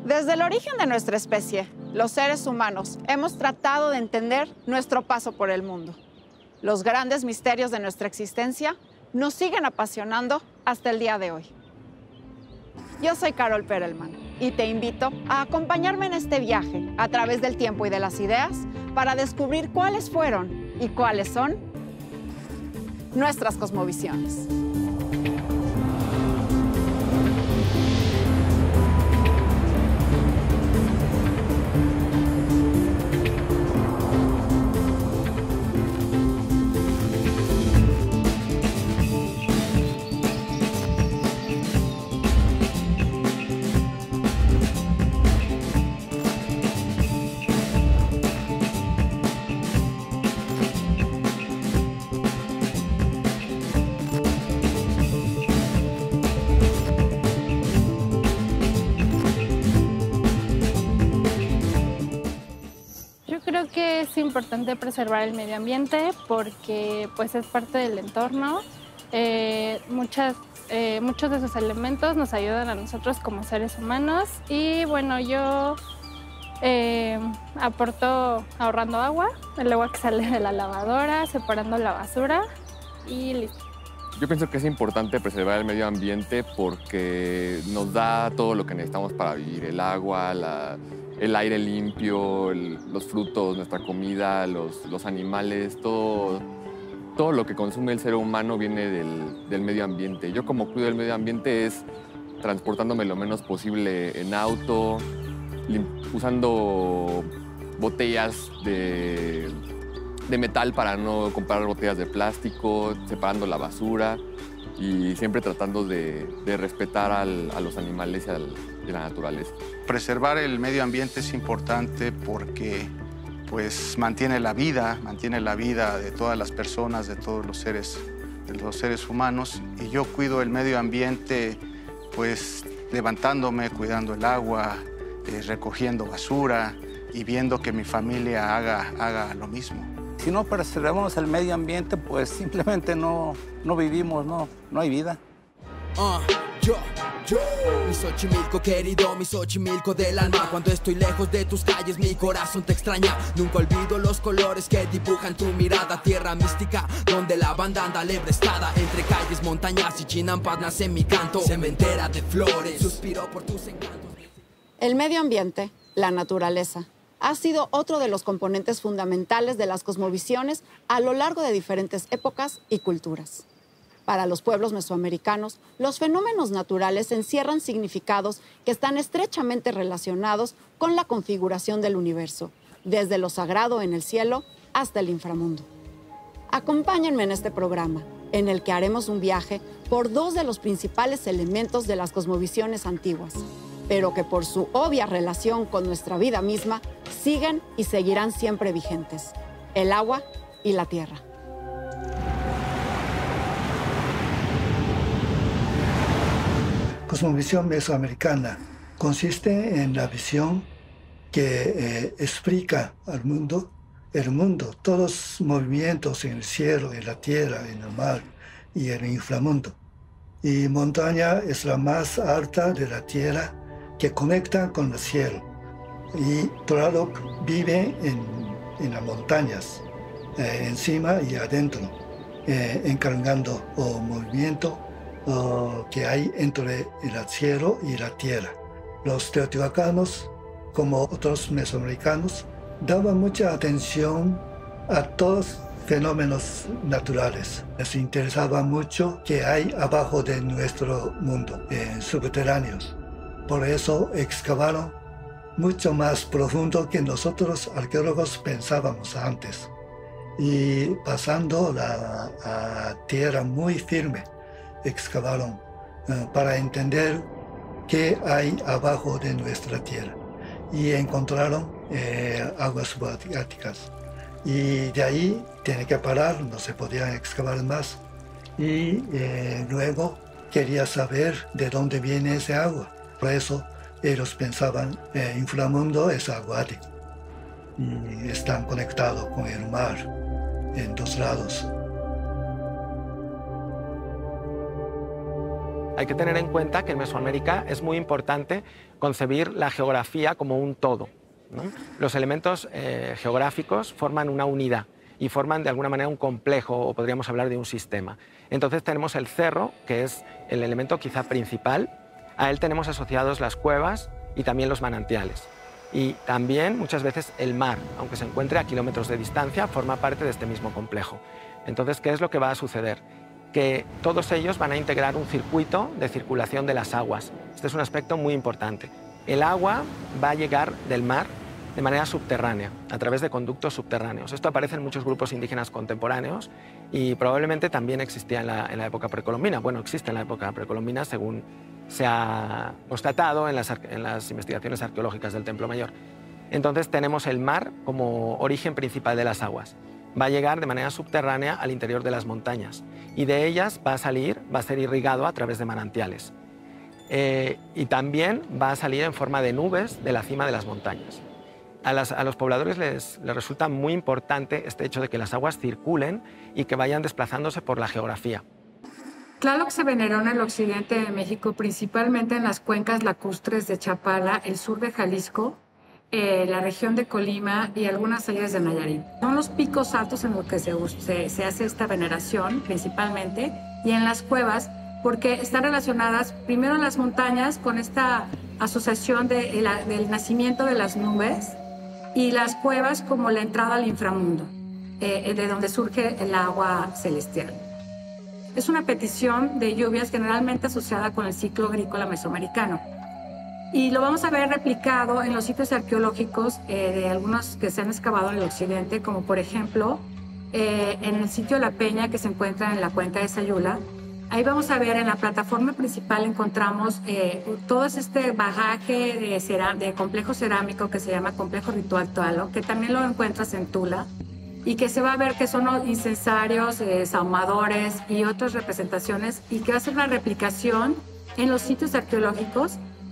Desde el origen de nuestra especie, los seres humanos hemos tratado de entender nuestro paso por el mundo. Los grandes misterios de nuestra existencia nos siguen apasionando hasta el día de hoy. Yo soy Carol Perelman y te invito a acompañarme en este viaje a través del tiempo y de las ideas para descubrir cuáles fueron y cuáles son nuestras cosmovisiones. Creo que es importante preservar el medio ambiente porque pues, es parte del entorno. Muchos de esos elementos nos ayudan a nosotros como seres humanos y bueno, yo aporto ahorrando agua, el agua que sale de la lavadora, separando la basura y listo. Yo pienso que es importante preservar el medio ambiente porque nos da todo lo que necesitamos para vivir, el agua, el aire limpio, los frutos, nuestra comida, los animales, todo lo que consume el ser humano viene del medio ambiente. Yo como cuido el medio ambiente es transportándome lo menos posible en auto, usando botellas de metal para no comprar botellas de plástico, separando la basura y siempre tratando de respetar a los animales y a la naturaleza. Preservar el medio ambiente es importante porque pues, mantiene la vida de todas las personas, de los seres humanos. Y yo cuido el medio ambiente pues, levantándome, cuidando el agua, recogiendo basura y viendo que mi familia haga lo mismo. Si no preservamos el medio ambiente, pues simplemente no vivimos, no hay vida. Yo, mi Xochimilco querido, mi Xochimilco del alma. Cuando estoy lejos de tus calles, mi corazón te extraña. Nunca olvido los colores que dibujan tu mirada. Tierra mística, donde la banda anda lebrestada. Entre calles, montañas y chinampas nace mi canto. Cementera de flores, suspiro por tus encantos. El medio ambiente, la naturaleza, ha sido otro de los componentes fundamentales de las cosmovisiones a lo largo de diferentes épocas y culturas. Para los pueblos mesoamericanos, los fenómenos naturales encierran significados que están estrechamente relacionados con la configuración del universo, desde lo sagrado en el cielo hasta el inframundo. Acompáñenme en este programa, en el que haremos un viaje por dos de los principales elementos de las cosmovisiones antiguas, pero que por su obvia relación con nuestra vida misma, siguen y seguirán siempre vigentes: el agua y la tierra. Cosmovisión mesoamericana consiste en la visión que explica al mundo, todos los movimientos en el cielo, en la tierra, en el mar y en el inframundo. Y montaña es la más alta de la tierra que conecta con el cielo. Y Tlaloc vive en las montañas, encima y adentro, encargando movimiento que hay entre el cielo y la tierra. Los teotihuacanos, como otros mesoamericanos, daban mucha atención a todos fenómenos naturales. Les interesaba mucho qué hay abajo de nuestro mundo, subterráneos. Por eso excavaron mucho más profundo que nosotros arqueólogos pensábamos antes. Y pasando a tierra muy firme, excavaron para entender qué hay abajo de nuestra tierra. Y encontraron aguas subacuáticas. Y de ahí tiene que parar, no se podía excavar más. Y luego quería saber de dónde viene ese agua. Por eso ellos pensaban inframundo es acuático. Y están conectados con el mar en dos lados. Hay que tener en cuenta que en Mesoamérica es muy importante concebir la geografía como un todo, ¿no? Los elementos geográficos forman una unidad y forman de alguna manera un complejo, o podríamos hablar de un sistema. Entonces tenemos el cerro, que es el elemento quizá principal. A él tenemos asociados las cuevas y también los manantiales. Y también muchas veces el mar, aunque se encuentre a kilómetros de distancia, forma parte de este mismo complejo. Entonces, ¿qué es lo que va a suceder? Que todos ellos van a integrar un circuito de circulación de las aguas. Este es un aspecto muy importante. El agua va a llegar del mar de manera subterránea, a través de conductos subterráneos. Esto aparece en muchos grupos indígenas contemporáneos y probablemente también existía en la época precolombina. Bueno, existe en la época precolombina según se ha constatado en las investigaciones arqueológicas del Templo Mayor. Entonces tenemos el mar como origen principal de las aguas. Va a llegar de manera subterránea al interior de las montañas y de ellas va a ser irrigado a través de manantiales. Y también va a salir en forma de nubes de la cima de las montañas. A los pobladores les resulta muy importante este hecho de que las aguas circulen y que vayan desplazándose por la geografía. Tlaloc se veneró en el occidente de México, principalmente en las cuencas lacustres de Chapala, el sur de Jalisco, la región de Colima y algunas áreas de Nayarit. Son los picos altos en los que se hace esta veneración, principalmente, y en las cuevas, porque están relacionadas primero en las montañas con esta asociación del nacimiento de las nubes y las cuevas como la entrada al inframundo, de donde surge el agua celestial. Es una petición de lluvias generalmente asociada con el ciclo agrícola mesoamericano. Y lo vamos a ver replicado en los sitios arqueológicos de algunos que se han excavado en el occidente, como por ejemplo en el sitio La Peña, que se encuentra en la cuenca de Sayula. Ahí vamos a ver en la plataforma principal encontramos todo este bagaje de complejo cerámico que se llama Complejo Ritual Tlaloc, que también lo encuentras en Tula, y que se va a ver que son incensarios, sahumadores y otras representaciones, y que va a ser una replicación en los sitios arqueológicos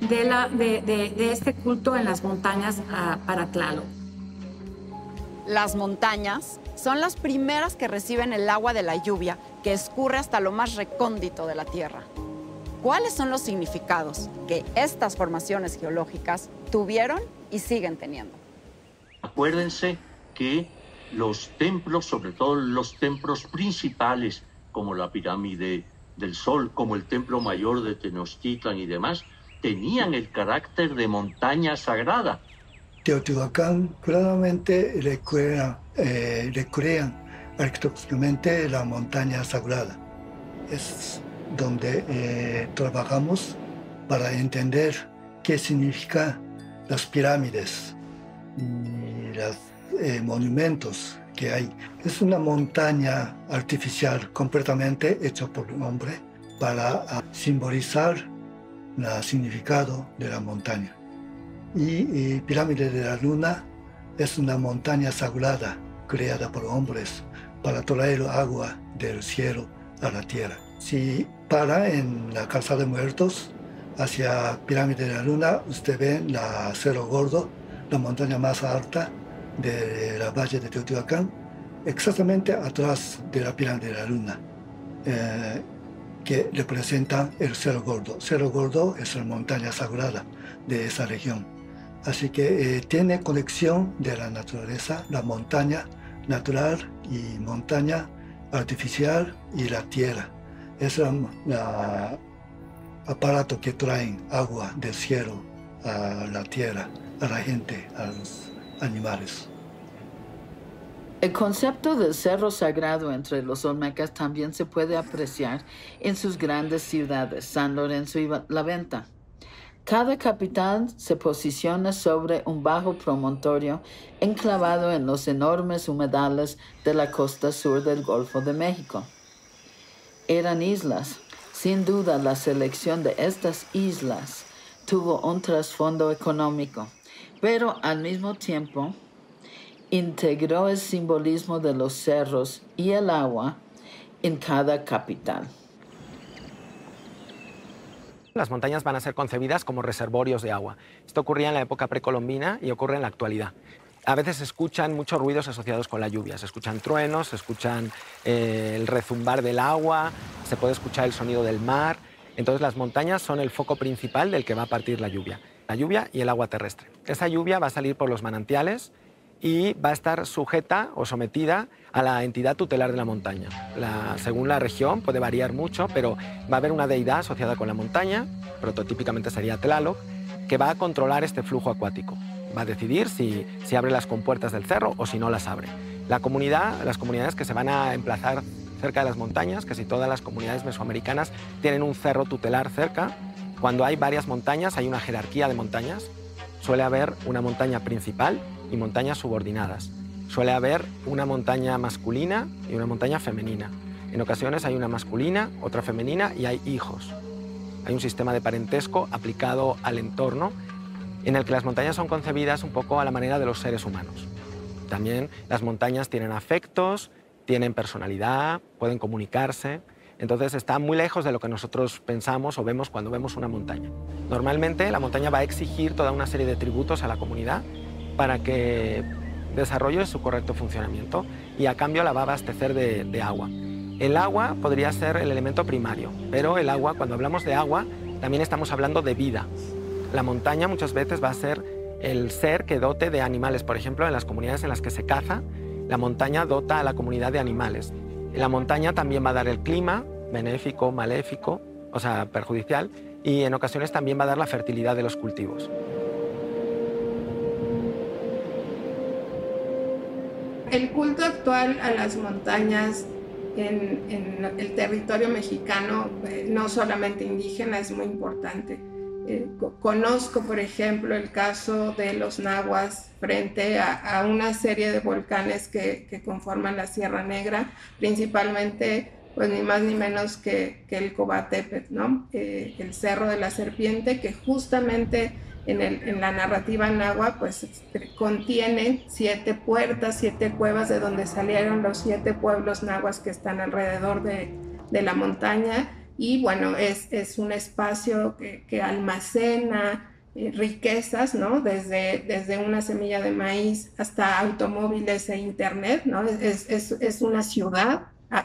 de este culto en las montañas para Tlaloc. Las montañas son las primeras que reciben el agua de la lluvia que escurre hasta lo más recóndito de la tierra. ¿Cuáles son los significados que estas formaciones geológicas tuvieron y siguen teniendo? Acuérdense que los templos, sobre todo los templos principales, como la pirámide del Sol, como el templo mayor de Tenochtitlan y demás, tenían el carácter de montaña sagrada. Teotihuacán claramente recrean arquitectónicamente la montaña sagrada. Es donde trabajamos para entender qué significan las pirámides y los monumentos que hay. Es una montaña artificial completamente hecha por un hombre para simbolizar el significado de la montaña. Y Pirámide de la Luna es una montaña sagrada creada por hombres para traer agua del cielo a la tierra. Si para en la Calzada de Muertos hacia Pirámide de la Luna, usted ve la Cerro Gordo, la montaña más alta de la Valle de Teotihuacán, exactamente atrás de la Pirámide de la Luna, que representa el Cerro Gordo. Cerro Gordo es la montaña sagrada de esa región. Así que tiene conexión de la naturaleza, la montaña natural y montaña artificial y la tierra. Es el aparato que traen agua del cielo a la tierra, a la gente, a los animales. El concepto del cerro sagrado entre los olmecas también se puede apreciar en sus grandes ciudades, San Lorenzo y La Venta. Cada capital se posiciona sobre un bajo promontorio enclavado en los enormes humedales de la costa sur del Golfo de México. Eran islas. Sin duda, la selección de estas islas tuvo un trasfondo económico, pero al mismo tiempo integró el simbolismo de los cerros y el agua en cada capital. Las montañas van a ser concebidas como reservorios de agua. Esto ocurría en la época precolombina y ocurre en la actualidad. A veces se escuchan muchos ruidos asociados con la lluvia. Se escuchan truenos, se escuchan el rezumbar del agua, se puede escuchar el sonido del mar. Entonces las montañas son el foco principal del que va a partir la lluvia y el agua terrestre. Esa lluvia va a salir por los manantiales y va a estar sujeta o sometida a la entidad tutelar de la montaña. Según la región puede variar mucho, pero va a haber una deidad asociada con la montaña, prototípicamente sería Tlaloc, que va a controlar este flujo acuático. Va a decidir si abre las compuertas del cerro o si no las abre. Las comunidades que se van a emplazar cerca de las montañas, casi todas las comunidades mesoamericanas tienen un cerro tutelar cerca. Cuando hay varias montañas, hay una jerarquía de montañas. Suele haber una montaña principal y montañas subordinadas. Suele haber una montaña masculina y una montaña femenina. En ocasiones hay una masculina, otra femenina y hay hijos. Hay un sistema de parentesco aplicado al entorno en el que las montañas son concebidas un poco a la manera de los seres humanos. También las montañas tienen afectos, tienen personalidad, pueden comunicarse. Entonces está muy lejos de lo que nosotros pensamos o vemos cuando vemos una montaña. Normalmente la montaña va a exigir toda una serie de tributos a la comunidad para que desarrolle su correcto funcionamiento y a cambio la va a abastecer de agua. El agua podría ser el elemento primario, pero el agua, cuando hablamos de agua, también estamos hablando de vida. La montaña muchas veces va a ser el ser que dote de animales. Por ejemplo, en las comunidades en las que se caza, la montaña dota a la comunidad de animales. La montaña también va a dar el clima, benéfico, maléfico, o sea, perjudicial, y en ocasiones también va a dar la fertilidad de los cultivos. El culto actual a las montañas en el territorio mexicano, no solamente indígena, es muy importante. Conozco, por ejemplo, el caso de los nahuas frente a una serie de volcanes que conforman la Sierra Negra, principalmente, pues ni más ni menos que el Cobatepetl, ¿no? El Cerro de la Serpiente, que justamente en la narrativa náhuatl pues contiene 7 puertas, 7 cuevas de donde salieron los 7 pueblos nahuas que están alrededor de la montaña. Y bueno, es un espacio que almacena riquezas, ¿no? Desde una semilla de maíz hasta automóviles e internet, ¿no? Es una ciudad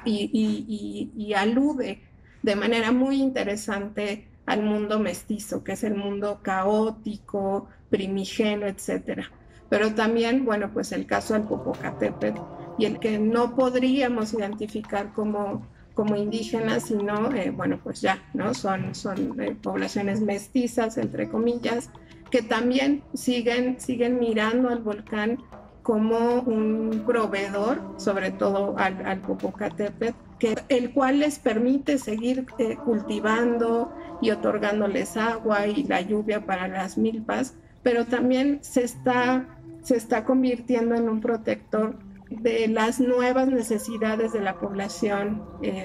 y alude de manera muy interesante al mundo mestizo, que es el mundo caótico, primigeno, etc. Pero también, bueno, pues el caso del Popocatépetl, y el que no podríamos identificar como indígenas, sino, bueno, pues ya, ¿no? Son poblaciones mestizas, entre comillas, que también siguen mirando al volcán como un proveedor, sobre todo al Popocatépetl, el cual les permite seguir cultivando y otorgándoles agua y la lluvia para las milpas, pero también se está convirtiendo en un protector de las nuevas necesidades de la población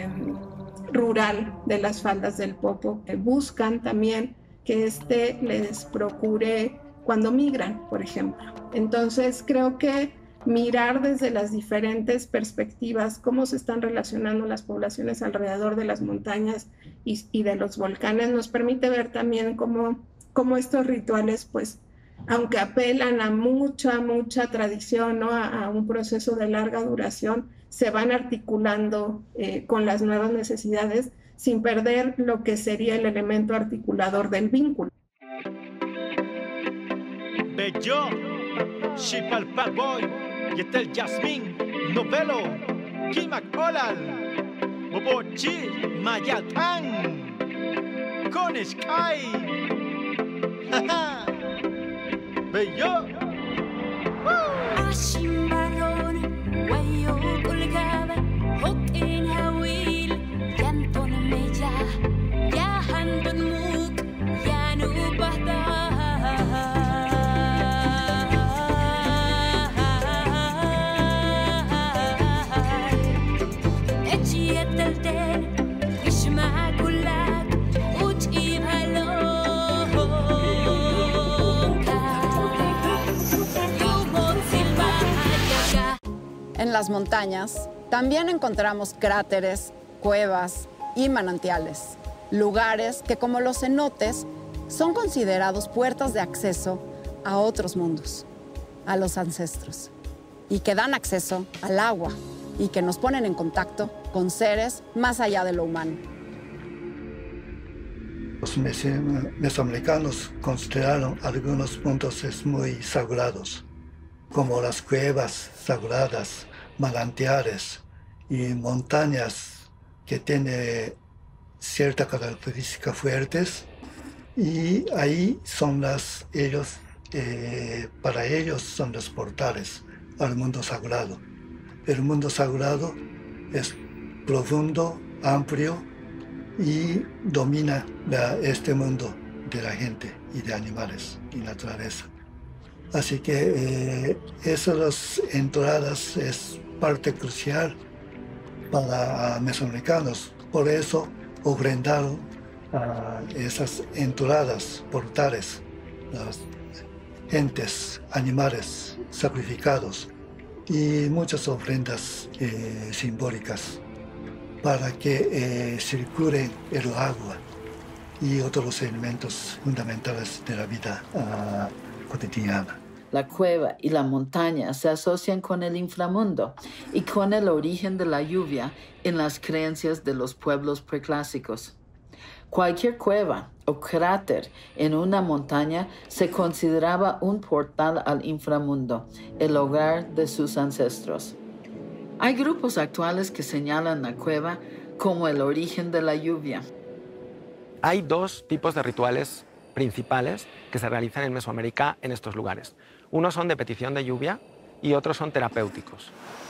rural de las faldas del Popo, que buscan también que les procure cuando migran, por ejemplo. Entonces creo que mirar desde las diferentes perspectivas cómo se están relacionando las poblaciones alrededor de las montañas y de los volcanes nos permite ver también cómo estos rituales, pues, aunque apelan a mucha tradición, ¿no? a un proceso de larga duración, se van articulando con las nuevas necesidades sin perder lo que sería el elemento articulador del vínculo. Bello, Shipalpa Boy, Yetel Jasmine, Novelo, Kimak Olal, Bobochi, Mayatán, Konishkai, Jaja. Bello. Ashimbaron, Wayo Kulgaba, Hokin Hawil, Yanton Meja, Yahandon Muk, Yanu Bahta. En las montañas también encontramos cráteres, cuevas y manantiales, lugares que, como los cenotes, son considerados puertas de acceso a otros mundos, a los ancestros, y que dan acceso al agua y que nos ponen en contacto con seres más allá de lo humano. Los mesoamericanos consideraron algunos puntos muy sagrados, como las cuevas sagradas, manantiales y montañas que tienen ciertas características fuertes, y ahí son para ellos son los portales al mundo sagrado. El mundo sagrado es profundo, amplio y domina este mundo de la gente y de animales y naturaleza. Así que esas entradas es parte crucial para mesoamericanos. Por eso ofrendaron esas entradas, portales, las gentes, animales sacrificados y muchas ofrendas simbólicas para que circule el agua y otros elementos fundamentales de la vida cotidiana. La cueva y la montaña se asocian con el inframundo y con el origen de la lluvia en las creencias de los pueblos preclásicos. Cualquier cueva o cráter en una montaña se consideraba un portal al inframundo, el hogar de sus ancestros. Hay grupos actuales que señalan la cueva como el origen de la lluvia. Hay dos tipos de rituales principales que se realizan en Mesoamérica en estos lugares. Unos son de petición de lluvia y otros son terapéuticos.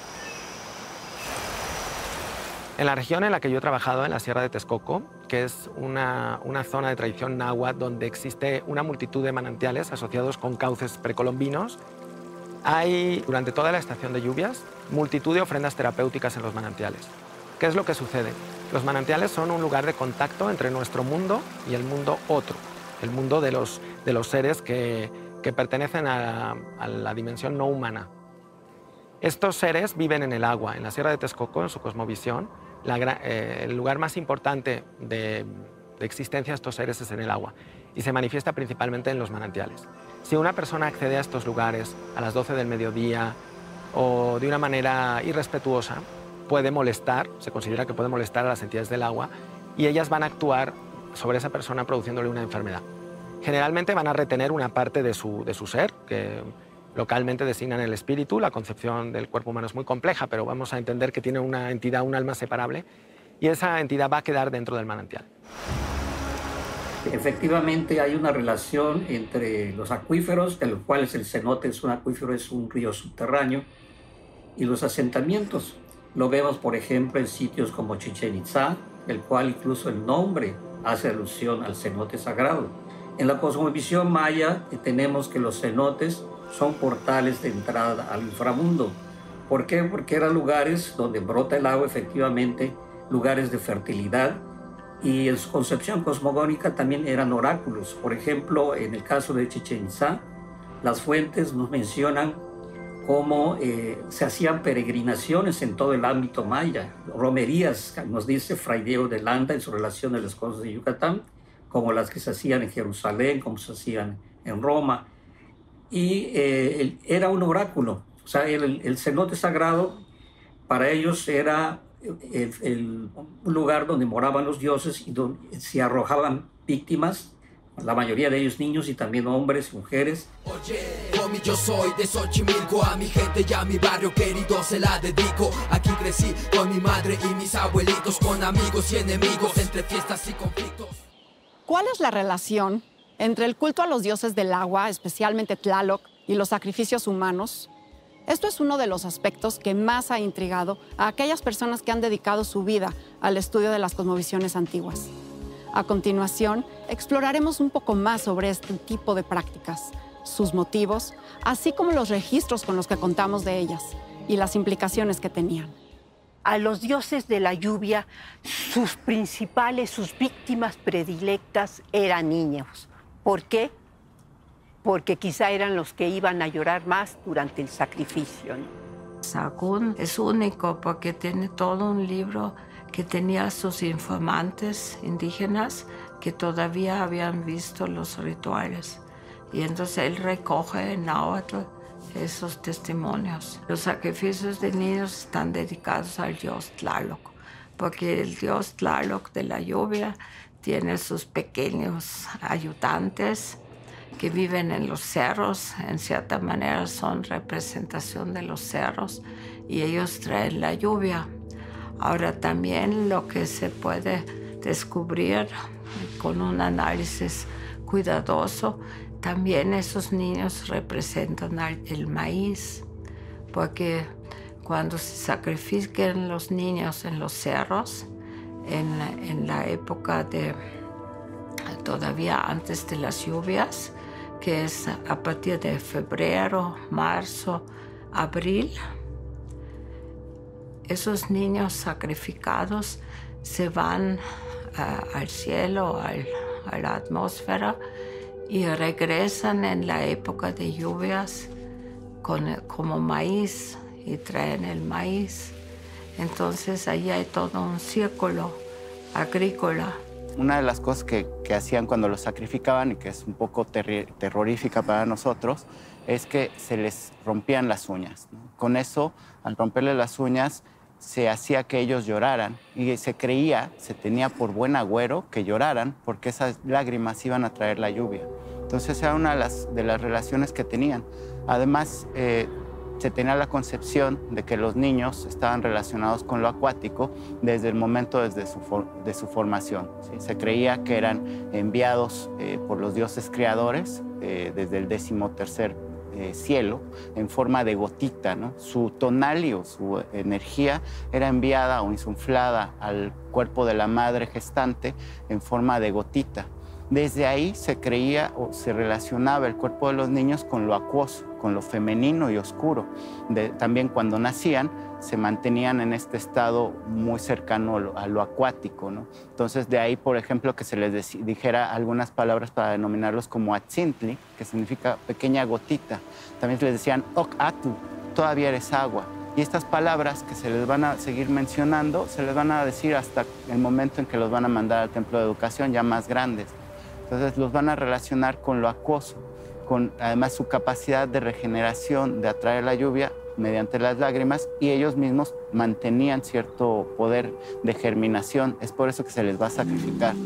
En la región en la que yo he trabajado, en la Sierra de Texcoco, que es una zona de tradición náhuatl donde existe una multitud de manantiales asociados con cauces precolombinos, hay, durante toda la estación de lluvias, multitud de ofrendas terapéuticas en los manantiales. ¿Qué es lo que sucede? Los manantiales son un lugar de contacto entre nuestro mundo y el mundo otro, el mundo de los seres que pertenecen a la dimensión no humana. Estos seres viven en el agua. En la Sierra de Texcoco, en su cosmovisión, el lugar más importante de existencia de estos seres es en el agua y se manifiesta principalmente en los manantiales. Si una persona accede a estos lugares a las 12 del mediodía o de una manera irrespetuosa, puede molestar, se considera que puede molestar a las entidades del agua y ellas van a actuar sobre esa persona produciéndole una enfermedad. Generalmente van a retener una parte de su ser, que localmente designan el espíritu. La concepción del cuerpo humano es muy compleja, pero vamos a entender que tiene una entidad, un alma separable, y esa entidad va a quedar dentro del manantial. Efectivamente hay una relación entre los acuíferos, de los cuales el cenote es un acuífero, es un río subterráneo, y los asentamientos. Lo vemos, por ejemplo, en sitios como Chichén Itzá, el cual incluso el nombre hace alusión al cenote sagrado. En la cosmovisión maya tenemos que los cenotes son portales de entrada al inframundo. ¿Por qué? Porque eran lugares donde brota el agua, efectivamente, lugares de fertilidad, y en su concepción cosmogónica también eran oráculos. Por ejemplo, en el caso de Chichén Itzá, las fuentes nos mencionan cómo se hacían peregrinaciones en todo el ámbito maya, romerías, nos dice Fray Diego de Landa en su relación de las cosas de Yucatán, como las que se hacían en Jerusalén, como se hacían en Roma, y era un oráculo. O sea, el cenote sagrado para ellos era un lugar donde moraban los dioses y donde se arrojaban víctimas, la mayoría de ellos niños y también hombres, mujeres. Oye, homie, yo soy de Xochimilco, a mi gente y a mi barrio querido se la dedico. Aquí crecí con mi madre y mis abuelitos, con amigos y enemigos, entre fiestas y conflictos. ¿Cuál es la relación entre el culto a los dioses del agua, especialmente Tlaloc, y los sacrificios humanos? Esto es uno de los aspectos que más ha intrigado a aquellas personas que han dedicado su vida al estudio de las cosmovisiones antiguas. A continuación, exploraremos un poco más sobre este tipo de prácticas, sus motivos, así como los registros con los que contamos de ellas y las implicaciones que tenían. A los dioses de la lluvia, sus víctimas predilectas eran niños. ¿Por qué? Porque quizá eran los que iban a llorar más durante el sacrificio, ¿no? Sagún es único porque tiene todo un libro que tenía sus informantes indígenas que todavía habían visto los rituales. Y entonces él recoge en náhuatl esos testimonios. Los sacrificios de niños están dedicados al dios Tlaloc, porque el dios Tlaloc de la lluvia tiene sus pequeños ayudantes que viven en los cerros, en cierta manera son representación de los cerros y ellos traen la lluvia. Ahora también lo que se puede descubrir con un análisis cuidadoso, también esos niños representan el maíz, porque cuando se sacrifican los niños en los cerros, en la época de todavía antes de las lluvias, que es a partir de febrero, marzo, abril, esos niños sacrificados se van al cielo, a la atmósfera y regresan en la época de lluvias como maíz y traen el maíz. Entonces ahí hay todo un círculo agrícola. Una de las cosas que hacían cuando los sacrificaban y que es un poco terrorífica para nosotros es que se les rompían las uñas, ¿no? Con eso, al romperle las uñas, se hacía que ellos lloraran y se tenía por buen agüero que lloraran porque esas lágrimas iban a traer la lluvia. Entonces era una de las relaciones que tenían. Además, se tenía la concepción de que los niños estaban relacionados con lo acuático desde el momento de su formación, ¿sí? Se creía que eran enviados por los dioses creadores desde el 13º cielo en forma de gotita, ¿no? Su tonalio, su energía era enviada o insuflada al cuerpo de la madre gestante en forma de gotita. Desde ahí se creía o se relacionaba el cuerpo de los niños con lo acuoso, con lo femenino y oscuro. También cuando nacían se mantenían en este estado muy cercano a lo acuático, ¿no? Entonces de ahí, por ejemplo, que se les dijera algunas palabras para denominarlos como atzintli, que significa pequeña gotita. También les decían ok-atu, todavía eres agua. Y estas palabras que se les van a seguir mencionando, se les van a decir hasta el momento en que los van a mandar al templo de educación ya más grandes. Entonces los van a relacionar con lo acuoso, con además su capacidad de regeneración, de atraer la lluvia mediante las lágrimas, y ellos mismos mantenían cierto poder de germinación. Es por eso que se les va a sacrificar.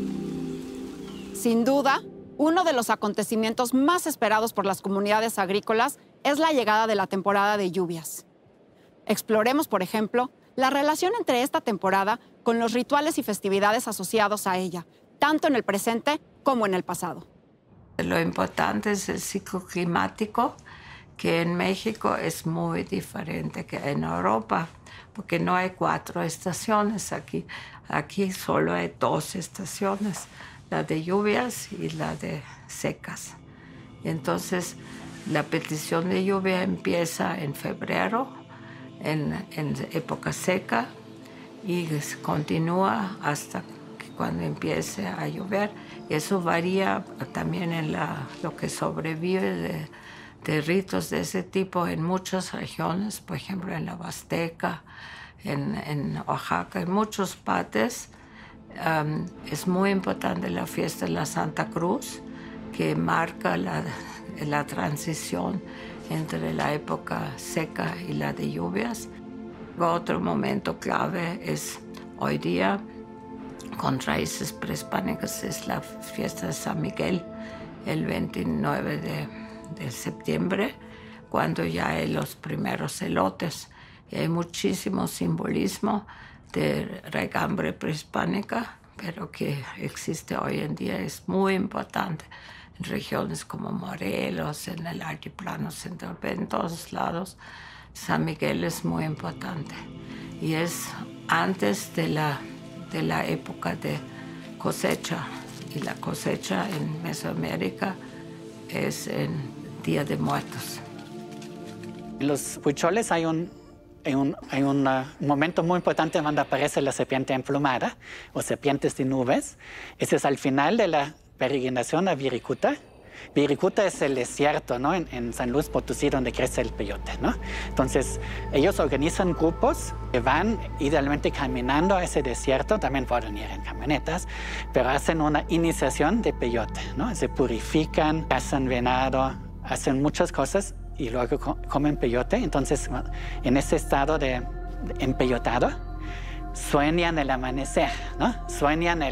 Sin duda, uno de los acontecimientos más esperados por las comunidades agrícolas es la llegada de la temporada de lluvias. Exploremos, por ejemplo, la relación entre esta temporada con los rituales y festividades asociados a ella, tanto en el presente como en el pasado. Lo importante es el ciclo climático, que en México es muy diferente que en Europa, porque no hay 4 estaciones aquí. Aquí solo hay 2 estaciones, la de lluvias y la de secas. Entonces, la petición de lluvia empieza en febrero, en época seca, y continúa hasta cuando empiece a llover. Y eso varía también en lo que sobrevive de ritos de ese tipo en muchas regiones, por ejemplo en la Huasteca, en Oaxaca, en muchos partes. Es muy importante la fiesta de la Santa Cruz, que marca la transición entre la época seca y la de lluvias. Otro momento clave es hoy día, con raíces prehispánicas, es la fiesta de San Miguel, el 29 de septiembre, cuando ya hay los primeros elotes. Y hay muchísimo simbolismo de regambre prehispánica, pero que existe hoy en día, es muy importante en regiones como Morelos, en el altiplano central, en todos lados. San Miguel es muy importante y es antes de la época de cosecha, y la cosecha en Mesoamérica es en Día de Muertos. En los huicholes hay un momento muy importante donde aparece la serpiente emplumada o serpientes de nubes. Ese es al final de la peregrinación a Viricuta. Viricuta es el desierto, ¿no? En San Luis Potosí, donde crece el peyote, ¿no? Entonces, ellos organizan grupos que van idealmente caminando a ese desierto, también pueden ir en camionetas, pero hacen una iniciación de peyote, ¿no? Se purifican, cazan venado, hacen muchas cosas y luego comen peyote. Entonces, en ese estado de empeyotado, sueñan el amanecer, ¿no? Sueñan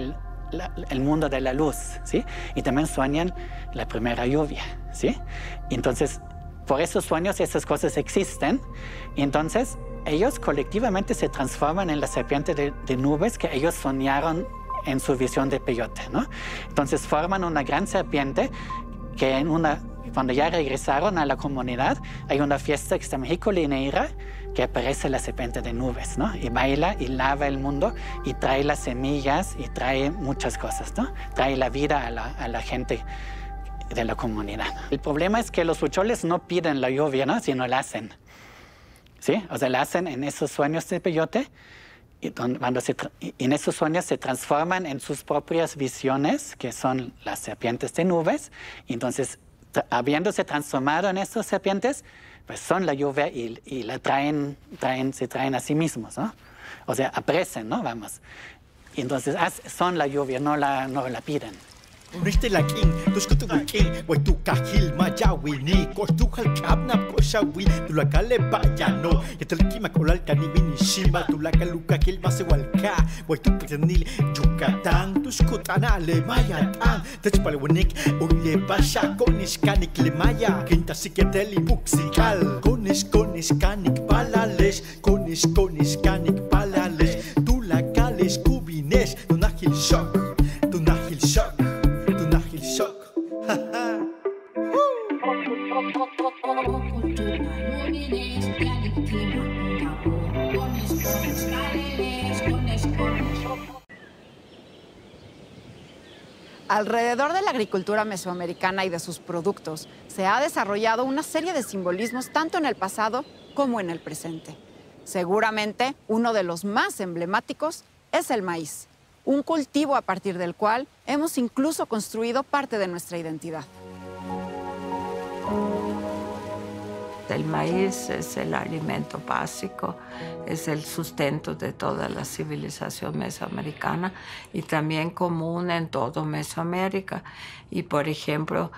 el mundo de la luz, ¿sí? Y también sueñan la primera lluvia, ¿sí? Y entonces, por esos sueños, esas cosas existen. Y entonces, ellos colectivamente se transforman en la serpiente de nubes que ellos soñaron en su visión de peyote, ¿no? Entonces, forman una gran serpiente que cuando ya regresaron a la comunidad, hay una fiesta que se llama Hikulineira, que aparece la serpiente de nubes, ¿no? Y baila y lava el mundo y trae las semillas y trae muchas cosas, ¿no? Trae la vida a la gente de la comunidad. El problema es que los huicholes no piden la lluvia, ¿no? Sino la hacen, ¿sí? O sea, la hacen en esos sueños de peyote y en esos sueños se transforman en sus propias visiones, que son las serpientes de nubes, y entonces, habiéndose transformado en estas serpientes, pues son la lluvia y la se traen a sí mismos, ¿no? O sea, aprecian, ¿no? Vamos. Y entonces son la lluvia, no la piden. Riste la king, tus kutu king, wai tu kahil majawi ni, kos tu hal kapnap koshawi, tu la kale bayano, y te la kima kolal tani mini shima, tu la kaluka kil mase walka, wai tu petanil Yucatán, tus kutana le mayatan, te chpalwanik, uye basha konis kanik le maya, quinta psiqueteli buxikal, konis kanik palales, konis kanik palales, tu la kales kubines, tu nahil shock. Alrededor de la agricultura mesoamericana y de sus productos, se ha desarrollado una serie de simbolismos tanto en el pasado como en el presente. Seguramente uno de los más emblemáticos es el maíz, un cultivo a partir del cual hemos incluso construido parte de nuestra identidad. El maíz es el alimento básico, es el sustento de toda la civilización mesoamericana y también común en todo Mesoamérica. Y, por ejemplo,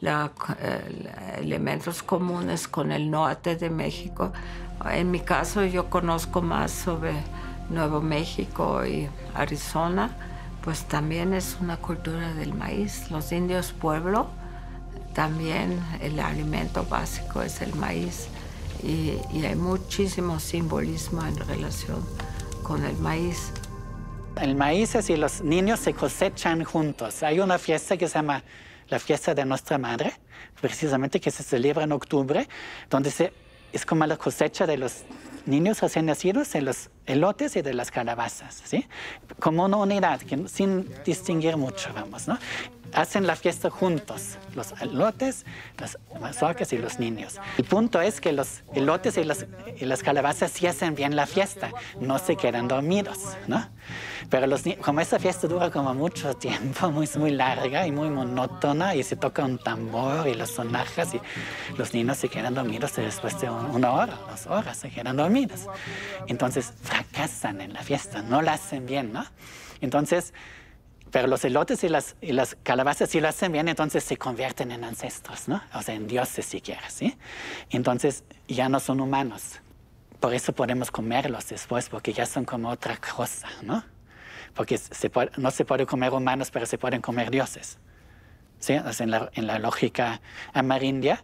elementos comunes con el norte de México. En mi caso, yo conozco más sobre Nuevo México y Arizona, pues también es una cultura del maíz. Los indios pueblo, también el alimento básico es el maíz y hay muchísimo simbolismo en relación con el maíz. El maíz es y los niños se cosechan juntos. Hay una fiesta que se llama la fiesta de Nuestra Madre, precisamente que se celebra en octubre, donde es como la cosecha de los niños recién nacidos, de los elotes y de las calabazas, ¿sí? Como una unidad, sin distinguir mucho, vamos, ¿no? Hacen la fiesta juntos, los elotes, las mazorcas y los niños. El punto es que los elotes y las calabazas sí hacen bien la fiesta, no se quedan dormidos, ¿no? Pero como esa fiesta dura como mucho tiempo, muy larga y muy monótona, y se toca un tambor y las sonajas, y los niños se quedan dormidos después de 1 hora, 2 horas, se quedan dormidos. Entonces fracasan en la fiesta, no la hacen bien, ¿no? Entonces, pero los elotes y las calabazas sí lo hacen bien, entonces se convierten en ancestros, ¿no? O sea, en dioses si quieres, ¿sí? Entonces ya no son humanos. Por eso podemos comerlos después, porque ya son como otra cosa, ¿no? Porque no se puede comer humanos, pero se pueden comer dioses, ¿sí? O sea, en la lógica amerindia,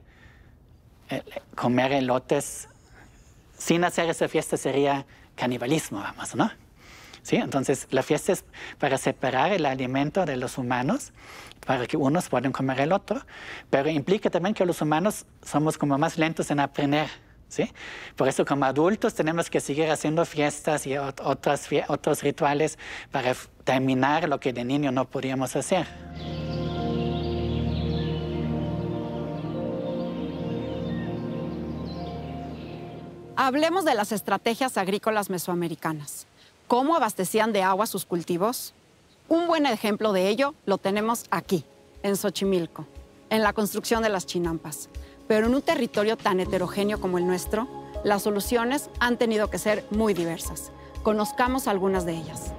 comer elotes sin hacer esa fiesta sería canibalismo, vamos, ¿no? ¿Sí? Entonces, la fiesta es para separar el alimento de los humanos, para que unos puedan comer el otro, pero implica también que los humanos somos como más lentos en aprender, ¿sí? Por eso, como adultos, tenemos que seguir haciendo fiestas y otros rituales para terminar lo que de niño no podíamos hacer. Hablemos de las estrategias agrícolas mesoamericanas. ¿Cómo abastecían de agua sus cultivos? Un buen ejemplo de ello lo tenemos aquí, en Xochimilco, en la construcción de las chinampas. Pero en un territorio tan heterogéneo como el nuestro, las soluciones han tenido que ser muy diversas. Conozcamos algunas de ellas.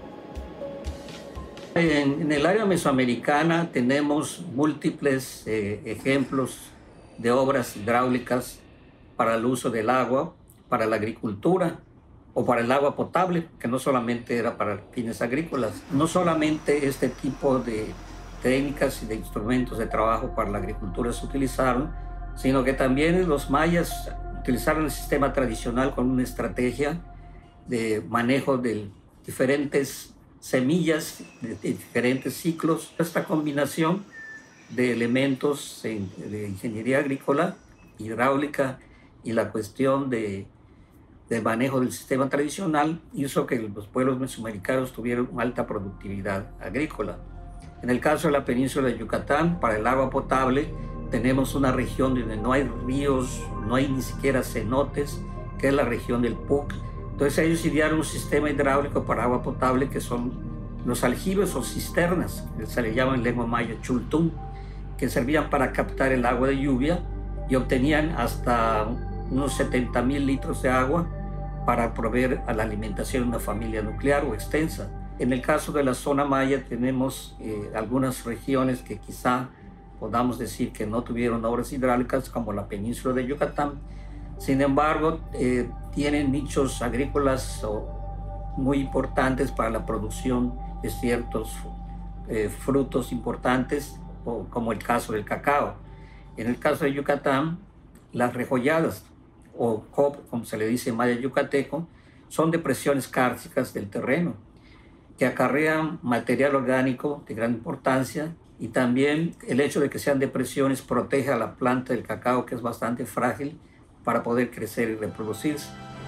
En el área mesoamericana tenemos múltiples ejemplos de obras hidráulicas para el uso del agua, para la agricultura. o para el agua potable, que no solamente era para fines agrícolas. No solamente este tipo de técnicas y de instrumentos de trabajo para la agricultura se utilizaron, sino que también los mayas utilizaron el sistema tradicional con una estrategia de manejo de diferentes semillas, de diferentes ciclos. Esta combinación de elementos de ingeniería agrícola, hidráulica y la cuestión del manejo del sistema tradicional hizo que los pueblos mesoamericanos tuvieran una alta productividad agrícola. En el caso de la península de Yucatán, para el agua potable, tenemos una región donde no hay ríos, no hay ni siquiera cenotes, que es la región del PUC. Entonces ellos idearon un sistema hidráulico para agua potable que son los aljibes o cisternas, que se le llama en lengua maya chultún, que servían para captar el agua de lluvia y obtenían hasta unos 70,000 litros de agua para proveer a la alimentación de una familia nuclear o extensa. En el caso de la zona maya tenemos algunas regiones que quizá podamos decir que no tuvieron obras hidráulicas, como la península de Yucatán. Sin embargo, tienen nichos agrícolas muy importantes para la producción de ciertos frutos importantes, como el caso del cacao. En el caso de Yucatán, las rejolladas, o cop, como se le dice en maya yucateco, son depresiones kársticas del terreno que acarrean material orgánico de gran importancia, y también el hecho de que sean depresiones protege a la planta del cacao, que es bastante frágil, para poder crecer y reproducirse.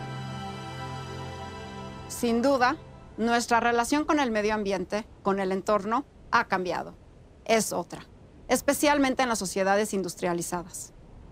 Sin duda, nuestra relación con el medio ambiente, con el entorno, ha cambiado. Es otra, especialmente en las sociedades industrializadas.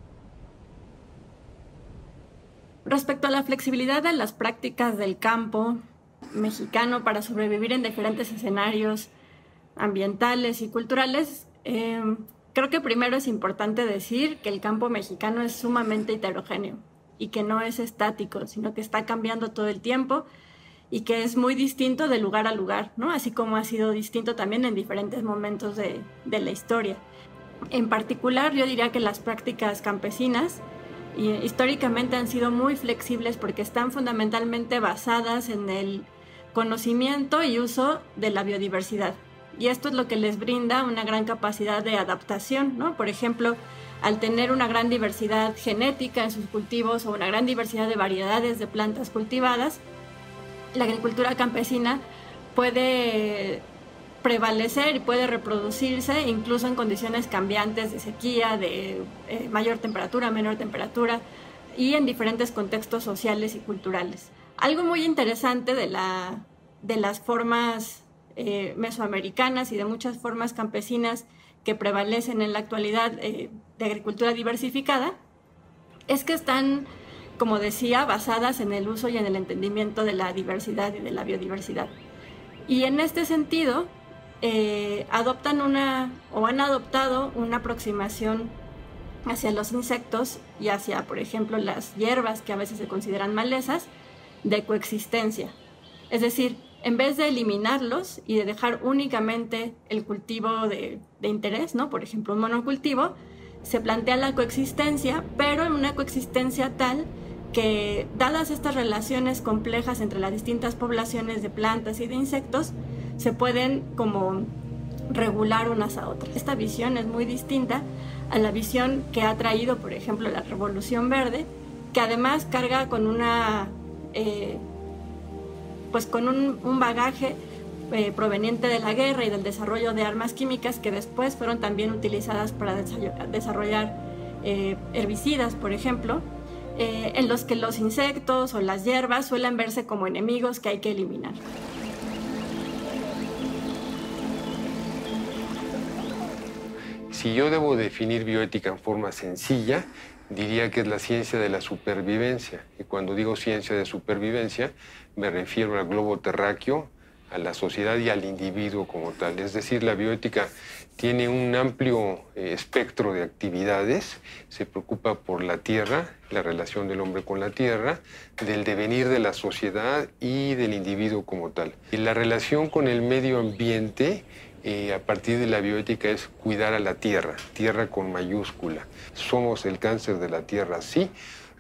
Respecto a la flexibilidad de las prácticas del campo mexicano para sobrevivir en diferentes escenarios ambientales y culturales, creo que primero es importante decir que el campo mexicano es sumamente heterogéneo y que no es estático, sino que está cambiando todo el tiempo y que es muy distinto de lugar a lugar, ¿no? Así como ha sido distinto también en diferentes momentos de la historia. En particular, yo diría que las prácticas campesinas históricamente han sido muy flexibles porque están fundamentalmente basadas en el conocimiento y uso de la biodiversidad. Y esto es lo que les brinda una gran capacidad de adaptación, ¿no? Por ejemplo, al tener una gran diversidad genética en sus cultivos o una gran diversidad de variedades de plantas cultivadas, la agricultura campesina puede prevalecer y puede reproducirse incluso en condiciones cambiantes de sequía, de mayor temperatura, menor temperatura, y en diferentes contextos sociales y culturales. Algo muy interesante de las formas mesoamericanas y de muchas formas campesinas que prevalecen en la actualidad de agricultura diversificada es que están, como decía, basadas en el uso y en el entendimiento de la diversidad y de la biodiversidad. Y en este sentido, han adoptado una aproximación hacia los insectos y hacia, por ejemplo, las hierbas que a veces se consideran malezas, de coexistencia. Es decir, en vez de eliminarlos y de dejar únicamente el cultivo de interés, ¿no? Por ejemplo, un monocultivo, se plantea la coexistencia, pero en una coexistencia tal que, dadas estas relaciones complejas entre las distintas poblaciones de plantas y de insectos, se pueden como regular unas a otras. Esta visión es muy distinta a la visión que ha traído, por ejemplo, la Revolución Verde, que además carga con una con un bagaje proveniente de la guerra y del desarrollo de armas químicas que después fueron también utilizadas para desarrollar herbicidas, por ejemplo, en los que los insectos o las hierbas suelen verse como enemigos que hay que eliminar. Si yo debo definir bioética en forma sencilla, diría que es la ciencia de la supervivencia. Y cuando digo ciencia de supervivencia, me refiero al globo terráqueo, a la sociedad y al individuo como tal. Es decir, la bioética tiene un amplio espectro de actividades. Se preocupa por la tierra, la relación del hombre con la tierra, del devenir de la sociedad y del individuo como tal. Y la relación con el medio ambiente a partir de la bioética es cuidar a la tierra, tierra con mayúscula. Somos el cáncer de la tierra, sí.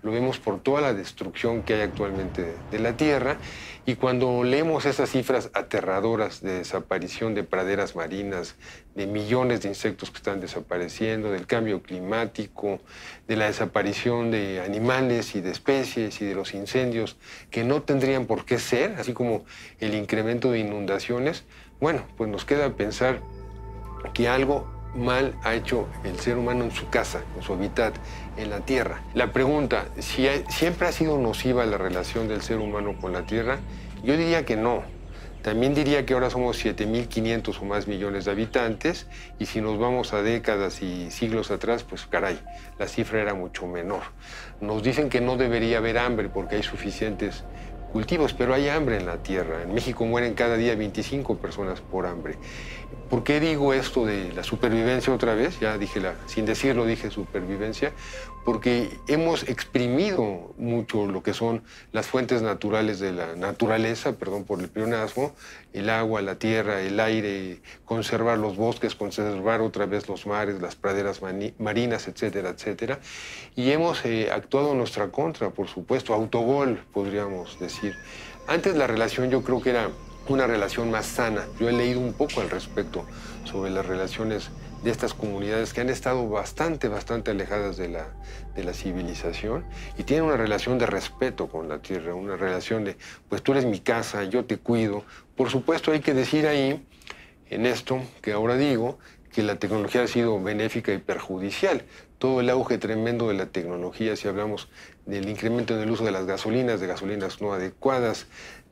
lo vemos por toda la destrucción que hay actualmente de la Tierra. Y cuando leemos esas cifras aterradoras de desaparición de praderas marinas, de millones de insectos que están desapareciendo, del cambio climático, de la desaparición de animales y de especies y de los incendios que no tendrían por qué ser, así como el incremento de inundaciones, bueno, pues nos queda pensar que algo mal ha hecho el ser humano en su casa, en su hábitat, en la Tierra. La pregunta, si siempre ha sido nociva la relación del ser humano con la Tierra, yo diría que no. También diría que ahora somos 7.500 o más millones de habitantes, y si nos vamos a décadas y siglos atrás, pues caray, la cifra era mucho menor. Nos dicen que no debería haber hambre porque hay suficientes cultivos, pero hay hambre en la Tierra. En México mueren cada día 25 personas por hambre. ¿Por qué digo esto de la supervivencia otra vez? Ya dije, sin decirlo dije supervivencia, porque hemos exprimido mucho lo que son las fuentes naturales de la naturaleza, perdón por el pleonasmo, el agua, la tierra, el aire, conservar los bosques, conservar otra vez los mares, las praderas marinas, etcétera, etcétera. Y hemos actuado en nuestra contra, por supuesto, autogol, podríamos decir. Antes la relación yo creo que era una relación más sana. Yo he leído un poco al respecto sobre las relaciones de estas comunidades que han estado bastante alejadas de la civilización y tienen una relación de respeto con la tierra, una relación de, pues tú eres mi casa, yo te cuido. Por supuesto hay que decir ahí, en esto que ahora digo, que la tecnología ha sido benéfica y perjudicial. Todo el auge tremendo de la tecnología, si hablamos del incremento en el uso de las gasolinas no adecuadas,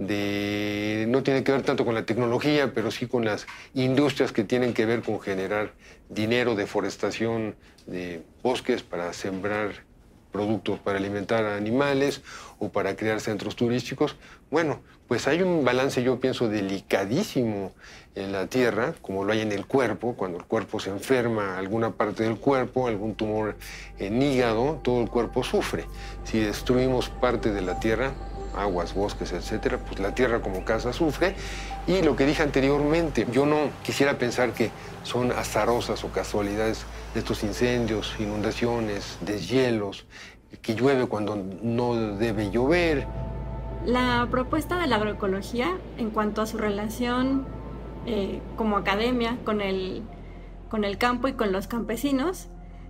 no tiene que ver tanto con la tecnología, pero sí con las industrias que tienen que ver con generar dinero, deforestación de bosques para sembrar productos para alimentar a animales o para crear centros turísticos. Bueno, pues hay un balance, yo pienso, delicadísimo en la Tierra, como lo hay en el cuerpo. Cuando el cuerpo se enferma, alguna parte del cuerpo, algún tumor en hígado, todo el cuerpo sufre. Si destruimos parte de la Tierra, aguas, bosques, etcétera, pues la Tierra como casa sufre. Y lo que dije anteriormente, yo no quisiera pensar que son azarosas o casualidades de estos incendios, inundaciones, deshielos, que llueve cuando no debe llover. La propuesta de la agroecología en cuanto a su relación como academia con el campo y con los campesinos,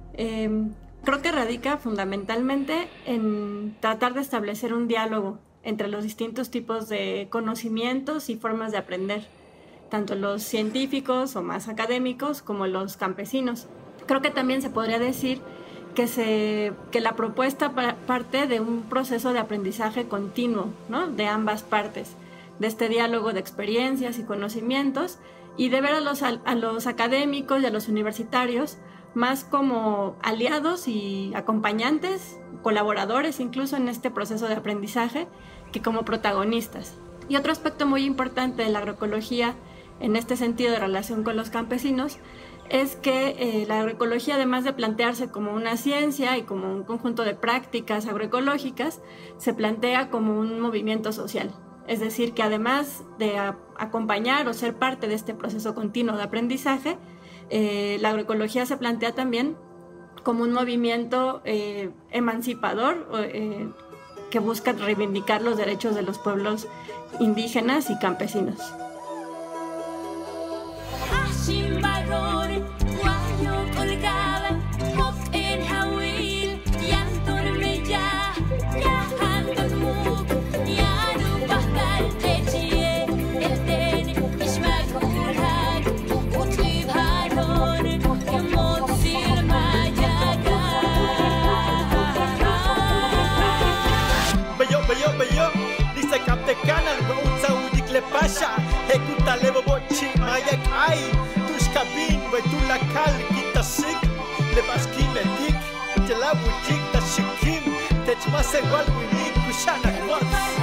creo que radica fundamentalmente en tratar de establecer un diálogo entre los distintos tipos de conocimientos y formas de aprender, tanto los científicos o más académicos como los campesinos. Creo que también se podría decir que la propuesta parte de un proceso de aprendizaje continuo, ¿no?, de ambas partes, de este diálogo de experiencias y conocimientos, y de ver a los académicos y a los universitarios más como aliados y acompañantes, colaboradores incluso en este proceso de aprendizaje, que como protagonistas. Y otro aspecto muy importante de la agroecología en este sentido de relación con los campesinos es que la agroecología, además de plantearse como una ciencia y como un conjunto de prácticas agroecológicas, se plantea como un movimiento social. Es decir, que además de acompañar o ser parte de este proceso continuo de aprendizaje, la agroecología se plantea también como un movimiento emancipador que busca reivindicar los derechos de los pueblos indígenas y campesinos. Pasha, ecuta levo bochi, mayak ay, tus cabin, we tu la cal, kita sik, le baski medik, te la bujik, ta shikim, te chmas igual winik, kushana kwats.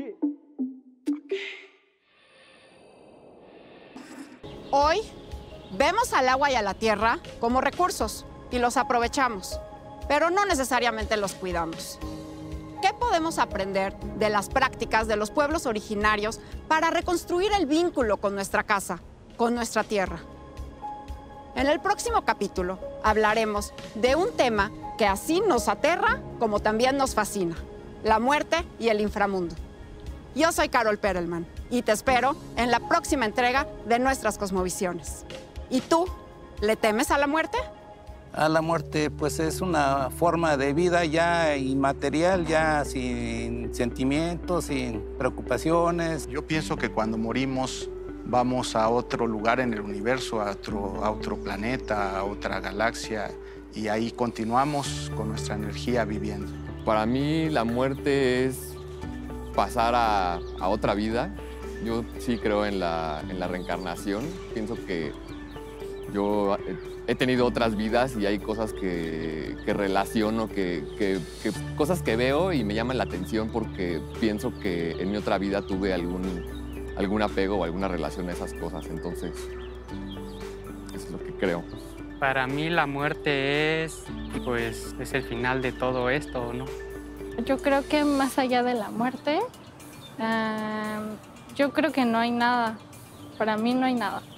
Hoy Vemos al agua y a la tierra como recursos y los aprovechamos, pero no necesariamente los cuidamos. ¿Qué podemos aprender de las prácticas de los pueblos originarios para reconstruir el vínculo con nuestra casa, con nuestra tierra? En el próximo capítulo hablaremos de un tema que así nos aterra como también nos fascina: la muerte y el inframundo. Yo soy Carol Perelman y te espero en la próxima entrega de Nuestras Cosmovisiones. ¿Y tú, le temes a la muerte? A la muerte, pues es una forma de vida ya inmaterial, ya sin sentimientos, sin preocupaciones. Yo pienso que cuando morimos vamos a otro lugar en el universo, a otro planeta, a otra galaxia, y ahí continuamos con nuestra energía viviendo. Para mí la muerte es pasar a otra vida. Yo sí creo en la reencarnación. Pienso que yo he tenido otras vidas y hay cosas que relaciono, cosas que veo y me llaman la atención porque pienso que en mi otra vida tuve algún apego o alguna relación a esas cosas. Entonces, eso es lo que creo. Para mí la muerte es el final de todo esto, ¿no? Yo creo que más allá de la muerte, yo creo que no hay nada. Para mí no hay nada.